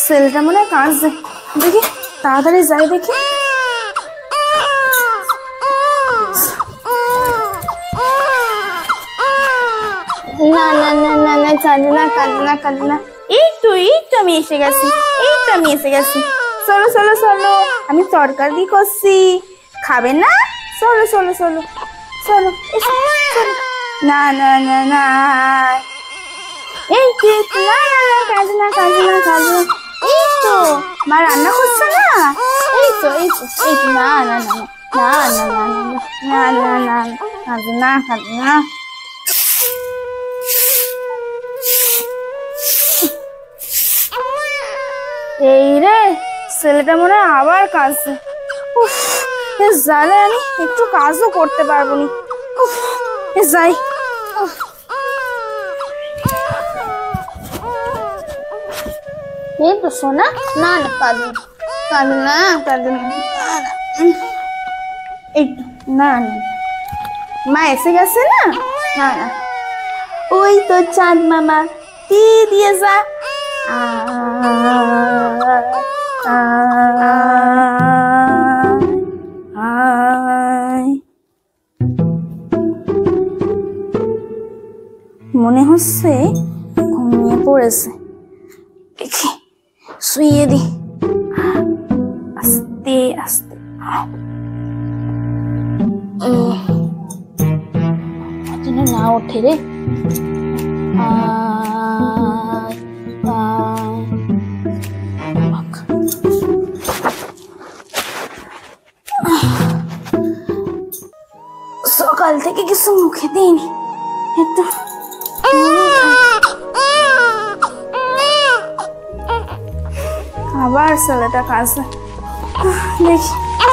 সেলটা মনে হয় কাঁদছে, দেখি তাড়াতাড়ি যাই দেখি। না না না না না, কাঁদে না কাঁদে না কাঁদে না। এই তো আমি এসে গেছি, আমি এসে গেছি। চলো চলো চলো, আমি তরকারি করছি, খাবে না? চলো চলো চলো চলো চলো। না না না না, এই তো না না না, কাঁদে না কাঁদে না কাঁদে না। এই তো মা রান্না করছে না, এই তো না না না না না না না না না, কাঁদে না কাঁদে না। এই রে, ছেলেটা মনে হয় আবার কাঁদছে। জানে আমি একটু কাজও করতে পারবো না। যাই, এই তো সোনা। না না কাঁদে না কাঁদে না, এই তো না না, মা এসে গেছে না। না না, ওই তো চাঁদ মামা কি দিয়ে যা। মনে হচ্ছে ঘুমিয়ে পড়েছে, দেখি শুইয়ে দি আস্তে আস্তে। না ওঠে রে, সকাল থেকে কিছু মুখে দিইনি, একটু আবার ছেলেটা কাছে দেখি।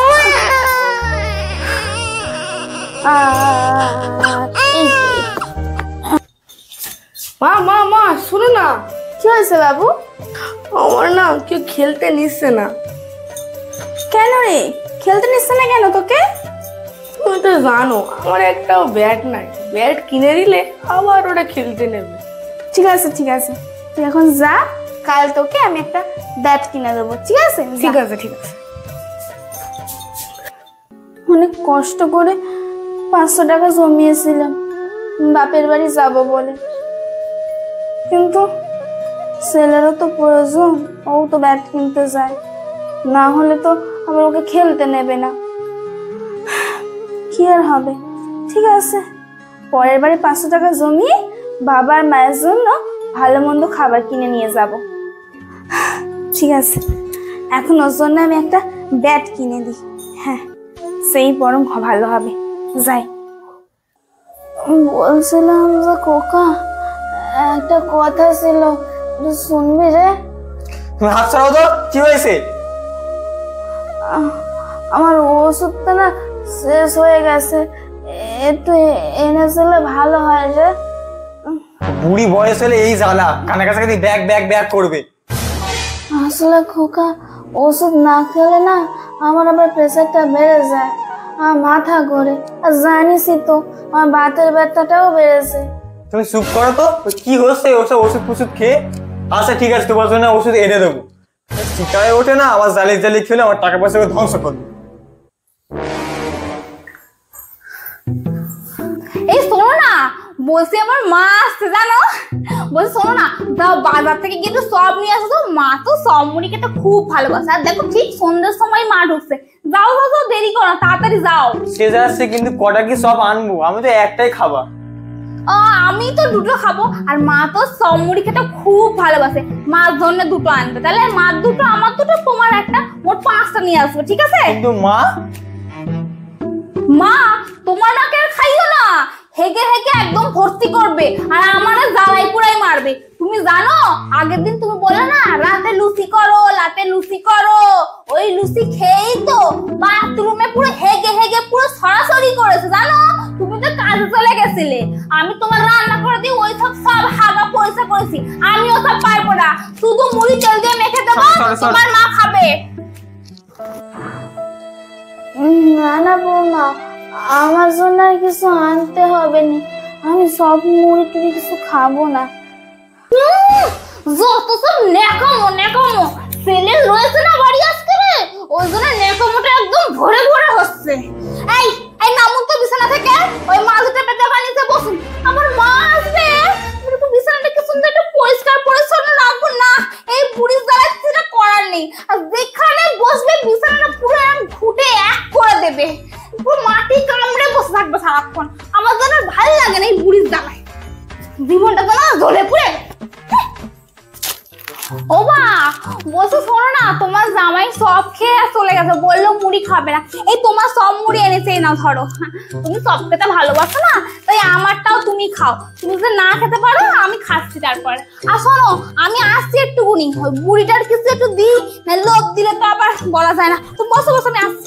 মা মা মা শোনো না। কি হয়েছে বাবু? আমার না কেউ খেলতে নিচ্ছে না। কেন রে, খেলতে নিচ্ছে না কেন তোকে? তুমি তো জানো আমার একটাও ব্যাট নাই, ব্যাট কিনে দিলে আবার ওটা খেলতে নেবে। ঠিক আছে ঠিক আছে, তুই এখন যা, কাল তোকে আমি একটা ব্যাট কিনে দেবো। ঠিক আছে ঠিক আছে ঠিক আছে। অনেক কষ্ট করে 500 টাকা জমিয়েছিলাম বাপের বাড়ি যাব বলে, কিন্তু ছেলেরও তো প্রয়োজন, ও তো ব্যাট কিনতে যায়, না হলে তো আবার ওকে খেলতে নেবে না। কি আর হবে, ঠিক আছে পরের বারে 500 টাকা জমিয়ে বাবার মায়ের জন্য ভালো মন্দ খাবার কিনে নিয়ে যাব। ঠিক আছে, এখন ওর জন্য আমি একটা ব্যাট কিনে দিই। হ্যাঁ, সেই বরং ভালো হবে। যাই, বলছিলাম যে কোকা, একটা কথা ছিল, শুনবি রে? তুমি হাত ছাড়াও তো, কি হয়েছে? আমার ওষুধটা না শেষ হয়ে গেছে, একটু এনে চলে ভালো হয় রে। বুড়ি বয়স হলে এই জ্বালা, কানে কাছাকাছি ব্যাগ ব্যাগ ব্যাগ করবে। আসলে খোকা, ওষুধ না খেলে না আমার আবার প্রেসারটা বেড়ে যায়, আমার মাথা ঘোরে, আর জানিসই তো আমার বাতের ব্যথাটাও বেড়েছে। তুমি চুপ করো তো, কি হচ্ছে ওসব ওষুধ ফুষুধ খেয়ে? আচ্ছা ঠিক আছে, তোমার জন্য ওষুধ এনে দেবো। শিকারে ওঠে না, আবার জ্বালিয়ে জ্বালিয়ে খেলে আমার টাকা পয়সা ধ্বংস করবে। এই শোনো না, বলছি আমার মা আসছে জানো, বলছি শোনো না, যাও বাজার থেকে গিয়ে সব নিয়ে আসো তো, মা তো সব মুড়ি খেতে খুব ভালোবাসে, আর দেখো ঠিক সন্ধ্যের সময় মা ঢুকছে, যাও যাও যাও, দেরি করো না, তাড়াতাড়ি যাও। সে যাচ্ছে, কিন্তু কটা কি সব আনবো? আমি তো একটাই খাবা। আমি তো দুটো খাবো, আর মা তো সব মুড়ি খেতে খুব ভালোবাসে, মার জন্য দুটো আনবে, তাহলে মার দুটো আমার দুটো তোমার একটা, মোট 5টা নিয়ে আসবো, ঠিক আছে? কিন্তু মা মা তোমার নাকে আর খাইও না, হেগে হেগে একদম ভর্তি করবে, আর আমারে জ্বালাই পুরাই মারবে। তুমি জানো আগের দিন তুমি বলে না রাতে লুচি করো, রাতে লুচি করো, ওই লুচি খেয়েই তো বাথরুমে পুরো হেগে হেগে পুরো সরাসরি করেছে জানো। তুমি তো কাজে চলে গেছিলে, আমি তোমার রান্না করে দিয়ে ওই সব হাগা পরিষ্কার করেছি, আমি ওসব পারবো না, শুধু মুড়ি তেল দিয়ে মেখে দেবো, তোমার মা খাবে। না না বৌমা, আমার জন্য আর কিছু আনতে হবে না, আমি সব মুড়ি টুড়ি কিছু খাবো না। যত সব নেকামো নেকামো, ছেলে রয়েছে না বাড়ি আজকে রে, ওই জন্য নেকমোটা একদম ভরে ভরে হচ্ছে। এই এই নামুন তো বিছানা থেকে, ওই মাঝুতে পেতে পানিতে বসুন। আমার মা আসবে, একটু বিছানাটা কি সুন্দর একটু পরিষ্কার পরিচ্ছন্ন রাখবো না, এই বুড়ির দ্বারা সেটা করার নেই। আর যেখানে বসবে বিছানাটা পুরো ঘুটে এক করে দেবে, পুরো মাটি কামড়ে বসে থাকবে সারাক্ষণ। আমার জন্য ভালো লাগে না এই বুড়ির জ্বালায়, জীবনটা তো না জ্বলে পুড়ে। ও মা বসে শোনো না, তোমার জামাই সব খেয়ে চলে গেছে, বললো মুড়ি খাবে না। এই তোমার সব মুড়ি এনেছে, না ধরো। তুমি সব খেতে ভালোবাসো না, তাই আমারটাও তুমি খাও। তুমি যদি না খেতে পারো আমি খাচ্ছি তারপরে। আর শোনো আমি আসছি একটুকুনি, ওই বুড়িটার কিছু একটু দিই, না লোভ দিলে তো আবার বলা যায় না। তো বসো বসো, আমি আসছি।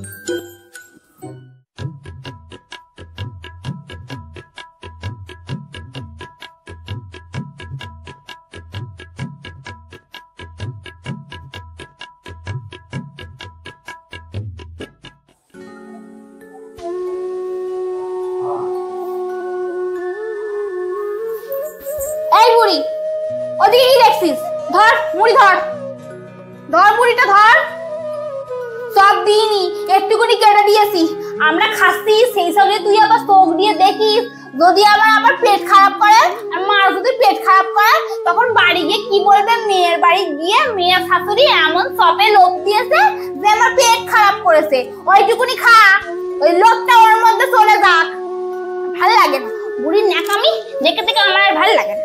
এই বুড়ি, ওদিকে কি দেখছিস? ধর মুড়ি, ধর ধর মুড়িটা ধর। সব দিইনি, একটুকুনি কেটে দিয়েছি, আমরা খাচ্ছি। সেই সঙ্গে তুই আবার চোখ দিয়ে দেখিস, যদি আবার পেট খারাপ করে, আর মার যদি পেট খারাপ করে, তখন বাড়ি গিয়ে কি বলবে? মেয়ের বাড়ি গিয়ে মেয়ের শাশুড়ি এমন চপে লোভ দিয়েছে যে আমার পেট খারাপ করেছে। ওইটুকুনি খা, ওই লোভটা ওর মধ্যে চলে যাক। ভাল লাগে না বুড়ির ন্যাকামি দেখে দেখে, আমার আর ভাল লাগে না।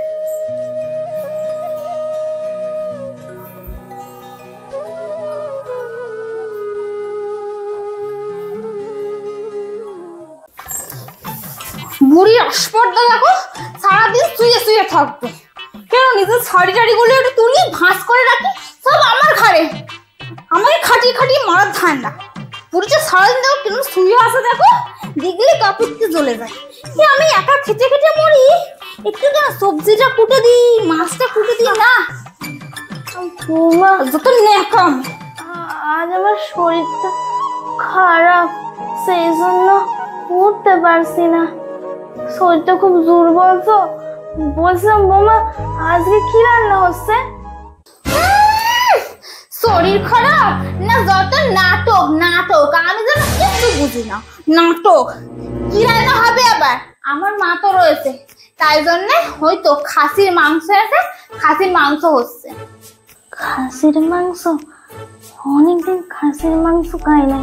বুড়ি আসপর্দা দেখো, সারাদিন শুয়ে শুয়ে থাকবে। কেন নিজের শাড়ি টাড়ি গুলো একটু তুলি ভাঁজ করে রাখি, সব আমার ঘরে, আমাকে খাটিয়ে খাটিয়ে মারার ধান্দা। বুড়িটা সারাদিন দেখো কেন শুয়ে আসে, দেখো দেখলে কাপড়কে জ্বলে যায়। কি আমি একা খেটে খেটে মরি, একটু না সবজিটা কুটে দিই, মাছটা কুটে দিই না। যত ন্যাকাম। আজ আমার শরীরটা খারাপ, সেই জন্য উঠতে পারছি না। শরীরটা খুব দুর্বল তো। বলছিলাম বৌমা, আজকে কি রান্না হচ্ছে? শরীর খারাপ না, যত নাটক নাটক, আমি যেন কিছু বুঝি না। নাটক কি রান্না হবে আবার? আমার মা তো রয়েছে, তাই জন্য হয়তো খাসির মাংস আছে, খাসির মাংস হচ্ছে। খাসির মাংস? অনেকদিন খাসির মাংস খাই নাই।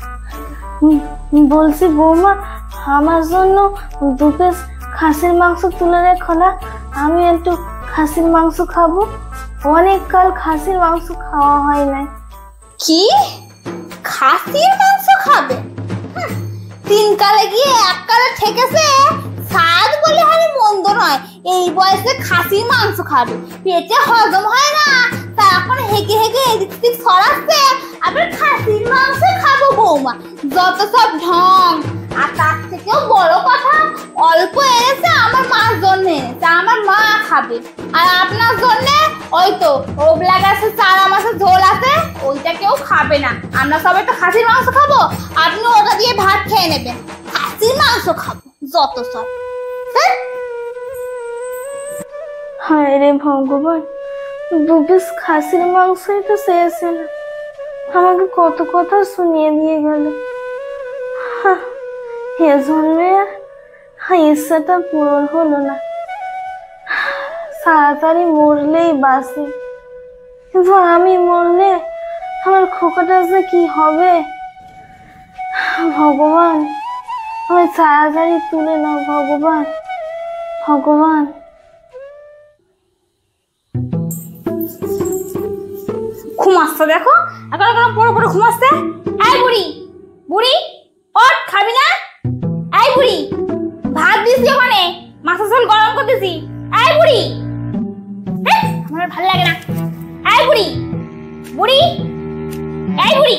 বলছি বৌমা, আমার জন্য 2 পিস খাসির মাংস তুলে রেখো না, আমি একটু খাসির মাংস খাবো। অনেক কাল খাসির মাংস খাওয়া হয় নাই। কি খাসির মাংস খাবে? 3 কালে গিয়ে 1 কালে ঠেকেছে। স্বাদ বলে হারি মন্দ নয়, এই বয়সে খাসির মাংস খাবে, পেটে হজম হয় না, তা এখন হেগে হেগে এদিক সেদিক সরাচ্ছে, আবার খাসির মাংস খাবো বৌমা, যত সব ঢং। আর তার থেকেও বড় কথা, অল্প এনেছে আমার মার জন্য, তা আমার মা খাবে। আর আপনার জন্য ওই তো ওবলা গাছে 4 মাসের ঝোল আছে, ওইটা কেউ খাবে না। আমরা সবাই তো খাসির মাংস খাবো, আপনি ওটা দিয়ে ভাত খেয়ে নেবেন। খাসির মাংস খাবো যত সব। হায় রে ভগবান, 2 পিস খাসির মাংসই তো চেয়েছিল, আমাকে কত কথা শুনিয়ে দিয়ে গেল। এ জন্মে ইচ্ছাটা পূরণ হলো না। তাড়াতাড়ি মরলেই বাঁচি, কিন্তু আমি মরলে আমার খোকাটা যে কি হবে? ভগবান, আমি তাড়াতাড়ি তুলে নাও ভগবান, ভগবান। ঘুমাচ্ছে দেখো, এখন এখন বড় বড় ঘুমাচ্ছে। এই বুড়ি, বুড়ি ওঠ, খাবি না? এই বুড়ি, ভাত দিছি ওখানে, মাছের ঝোল গরম করে দিছি। এই বুড়ি, আমার ভালো লাগে না। এই বুড়ি, বুড়ি, এই বুড়ি,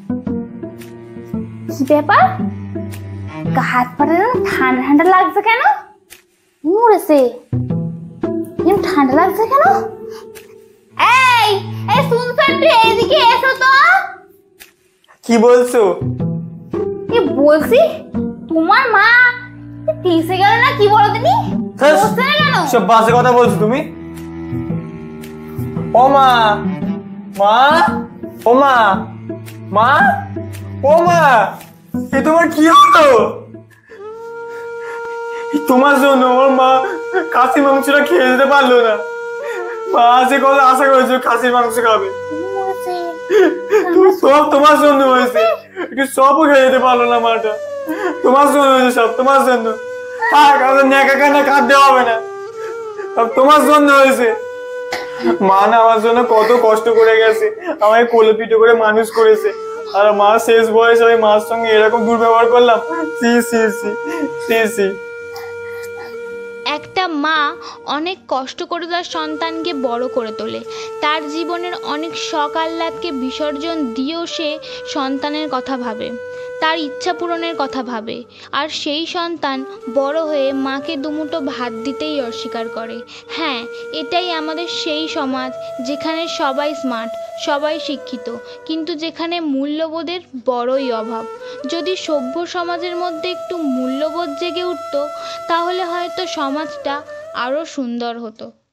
কি ব্যাপার? হাত পাটা ঠান্ডা ঠান্ডা লাগছে কেন? মরেছে, ঠান্ডা লাগছে কেন? এই এই শুনছো, একটু এইদিকে এসো তো। কি বলছো? কি বলছি? তোমার মা কিসে গেল না কি বলো তুমি? বলছে না কেন? সব বাজে কথা বলছো তুমি। ও মা, মা, ও মা, মা, ও মা, এ তোমার কি হলো? তোমার জন্য ওর মা খাসির মাংসটা খেয়ে যেতে পারলো না। মা যে কথা আশা করেছিল খাসির মাংস খাবে, সব তোমার জন্য হয়েছে। একটু সবও খেয়ে যেতে পারলো না মাটা। তোমার জন্য হয়েছে, সব তোমার জন্য। থাক, আমাদের ন্যাকা কান্না কাঁদতে হবে না, সব তোমার জন্য হয়েছে। মা না আমার জন্য কত কষ্ট করে গেছে, আমায় কোলে পিঠে করে মানুষ করেছে, আর মা শেষ বয়সে আমি মার সঙ্গে এরকম দুর্ব্যবহার করলাম। সি সি সি সি সি। একটা মা অনেক কষ্ট করে তার সন্তানকে বড় করে তোলে, তার জীবনের অনেক শখ আহ্লাদকে বিসর্জন দিয়েও সে সন্তানের কথা ভাবে, তার ইচ্ছা পূরণের কথা ভাবে, আর সেই সন্তান বড় হয়ে মাকে দুমুঠো ভাত দিতেই অস্বীকার করে। হ্যাঁ, এটাই আমাদের সেই সমাজ যেখানে সবাই স্মার্ট, সবাই শিক্ষিত, কিন্তু যেখানে মূল্যবোধের বড়ই অভাব। যদি সভ্য সমাজের মধ্যে একটু মূল্যবোধ জেগে উঠত, তাহলে হয়তো সমাজটা আরও সুন্দর হতো।